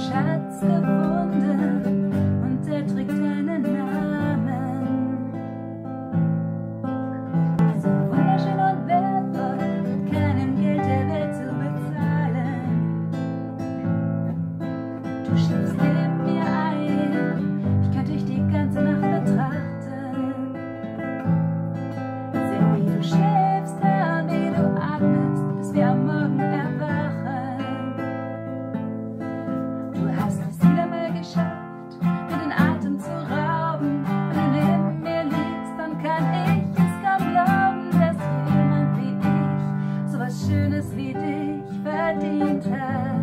Schatz gefunden und er trägt deinen Namen. So wunderschön und wertvoll, mit keinem Geld der Welt zu bezahlen. Du schläfst neben mir ein, ich könnte dich die ganze Nacht betrachten. Sehen, wie du schläfst, hören, wie du atmest, bis wir am Morgen erwachen. Du hast es wieder mal geschafft, mir den Atem zu rauben. Wenn du neben mir liegst, dann kann ich es kaum glauben, dass jemand wie ich so was Schönes wie dich verdient hat.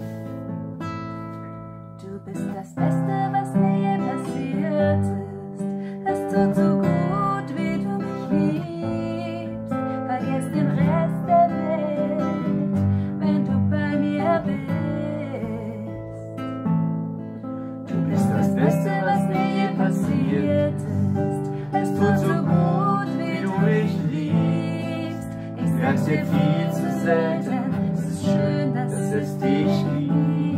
Du bist das Beste, was mir je passiert ist. Es tut so gut, wie du mich liebst. Vergiss den Rest der Welt, wenn du bei mir bist. Du bist das Beste, was mir je passiert ist. Es tut so gut, wie du mich liebst. Ich sag's dir viel zu selten, es ist schön, dass es dich gibt.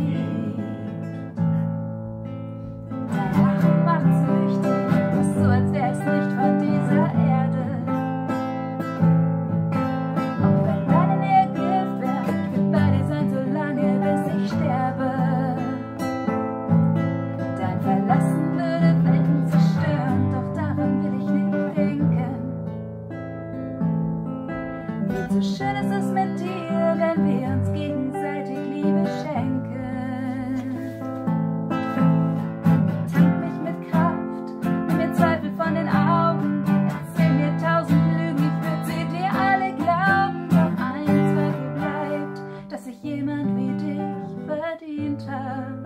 Dein Lachen macht's süchtig, ist so, als wär's nicht von dieser Erde. Auch wenn deine Nähe Gift wär, ich will bei dir sein, so lange bis ich sterbe. Dein Verlassen würde Welten zerstören, doch daran will ich nicht denken. Viel zu schön ist es mit dir, wenn wir uns gegenseitig Liebe schenken. Tank mich mit Kraft, nimm mir Zweifel von den Augen, erzähl mir 1000 Lügen, ich würd sie dir alle glauben. Doch eins Zweifel bleibt, dass ich jemand wie dich verdient hab.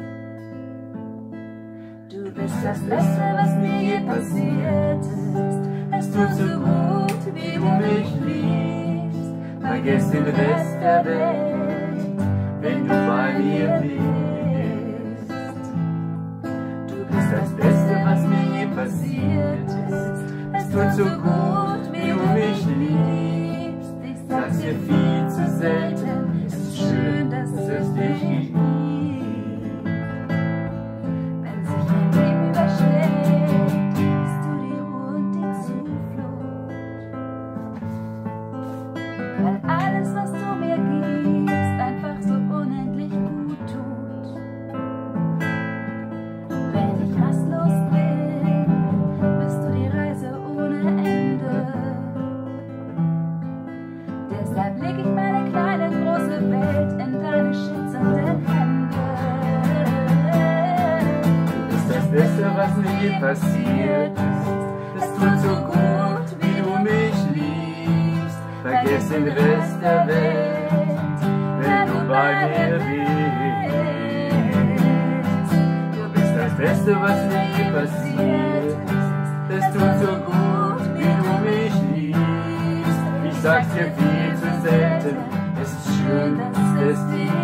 Du bist das Beste, was mir je passiert ist. Es tut so gut, wie du mich liebst. Vergiss den Rest der Welt, wenn du bei mir bist. Du bist das Beste, was mir je passiert ist. Es tut so gut, wie du mich liebst. Ich sag's dir viel zu selten, es ist schön, dass es dich gibt. Wenn sich ein Leben überschlägt, bist du die Ruhe und die Zuflucht. Weil alles, was du mir gibst, einfach so unendlich gut tut. Wenn ich rastlos bin, bist du die Reise ohne Ende. Deshalb leg ich meine kleine, große Welt in deine schützenden Hände. Du bist das Beste, was mir je passiert ist. Es tut so gut, wie du mich liebst. Vergiss den Rest der Welt, wenn du bei mir bist. Du bist das Beste, was mir je passiert ist. Es tut so gut, wie du mich liebst. Ich sag's dir viel zu selten, es ist schön, dass es dich